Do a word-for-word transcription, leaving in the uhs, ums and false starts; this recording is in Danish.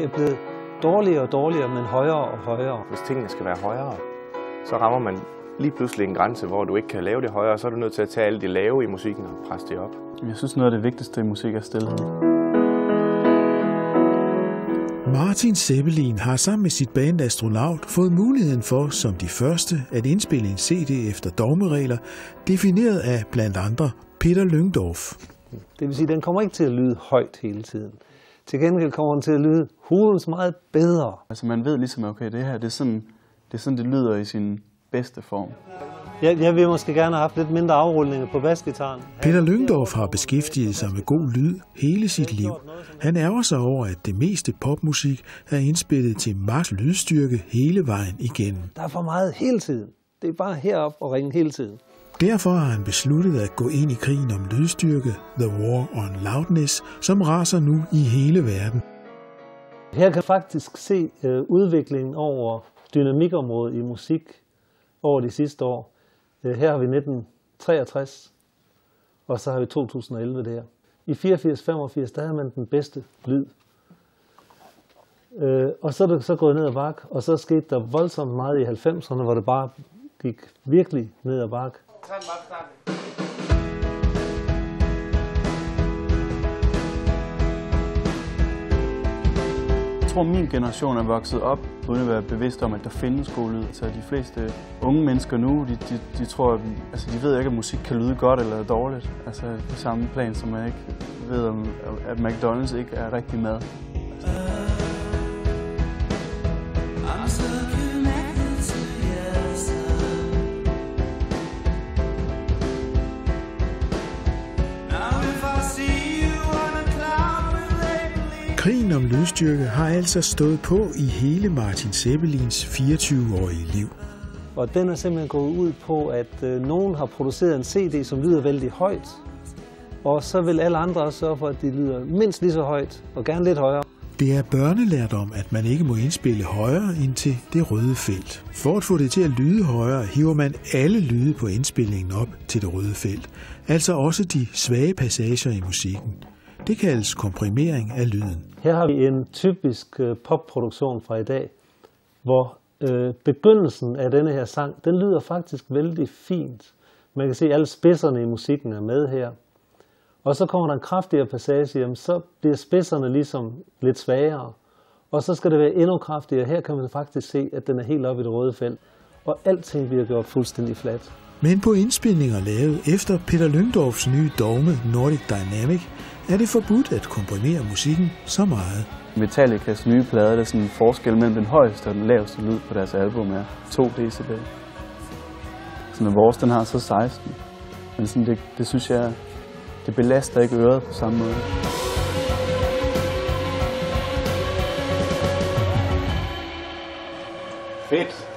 Det er blevet dårligere og dårligere, men højere og højere. Hvis tingene skal være højere, så rammer man lige pludselig en grænse, hvor du ikke kan lave det højere, så er du nødt til at tage alle de lave i musikken og presse det op. Jeg synes, noget af det vigtigste i musik er stilhed. Martin Zeppelin har sammen med sit band Astronaut fået muligheden for, som de første, at indspille en C D efter dogmeregler, defineret af blandt andre Peter Lyngdorf. Det vil sige, at den kommer ikke til at lyde højt hele tiden. Til gengæld kommer den til at lyde hulens meget bedre. Altså man ved ligesom, okay, det her, det er sådan, det, er sådan, det lyder i sin bedste form. Jeg, jeg vil måske gerne have haft lidt mindre afrullinger på basgitaren. Peter Lyngdorf har beskæftiget sig med god lyd hele sit liv. Han ærger sig over, at det meste popmusik er indspillet til maks lydstyrke hele vejen igennem. Der er for meget hele tiden. Det er bare herop og ringe hele tiden. Derfor har han besluttet at gå ind i krigen om lydstyrke, The War on Loudness, som raser nu i hele verden. Her kan faktisk se øh, udviklingen over dynamikområdet i musik over de sidste år. Øh, her har vi nitten treogtres, og så har vi to tusind og elleve der. I fireogfirs femogfirs, der havde man den bedste lyd. Øh, og så er det så gået ned ad bakke, og så skete der voldsomt meget i halvfemserne, hvor det bare gik virkelig ned ad bakke. Jeg tror, min generation er vokset op, uden at være bevidst om, at der findes god lyd. Så de fleste unge mennesker nu, de, de, de tror, altså de ved ikke, at musik kan lyde godt eller dårligt. Altså på samme plan, som man ikke ved, om, at McDonald's ikke er rigtig mad. Krigen om lydstyrke har altså stået på i hele Martin Zeppelins fireogtyve-årige liv. Og den er simpelthen gået ud på, at øh, nogen har produceret en C D, som lyder vældig højt. Og så vil alle andre også sørge for, at de lyder mindst lige så højt, og gerne lidt højere. Det er børnelærdom, at man ikke må indspille højere ind til det røde felt. For at få det til at lyde højere, hiver man alle lyde på indspillingen op til det røde felt. Altså også de svage passager i musikken. Det kaldes komprimering af lyden. Her har vi en typisk øh, popproduktion fra i dag, hvor øh, begyndelsen af denne her sang, den lyder faktisk vældig fint. Man kan se, at alle spidserne i musikken er med her. Og så kommer der en kraftigere passage, jamen, så bliver spidserne ligesom lidt svagere. Og så skal det være endnu kraftigere. Her kan man faktisk se, at den er helt oppe i det røde felt. Og alting bliver gjort fuldstændig fladt. Men på indspilninger lavet efter Peter Lyngdorfs nye dogme Nordic Dynamic, er det forbudt at komprimere musikken så meget. Metallicas nye plade, der er sådan en forskel mellem den højeste og den laveste lyd på deres album er to decibel. Så når vores den har så seksten. Men sådan det, det synes jeg, det belaster ikke øret på samme måde. Fedt!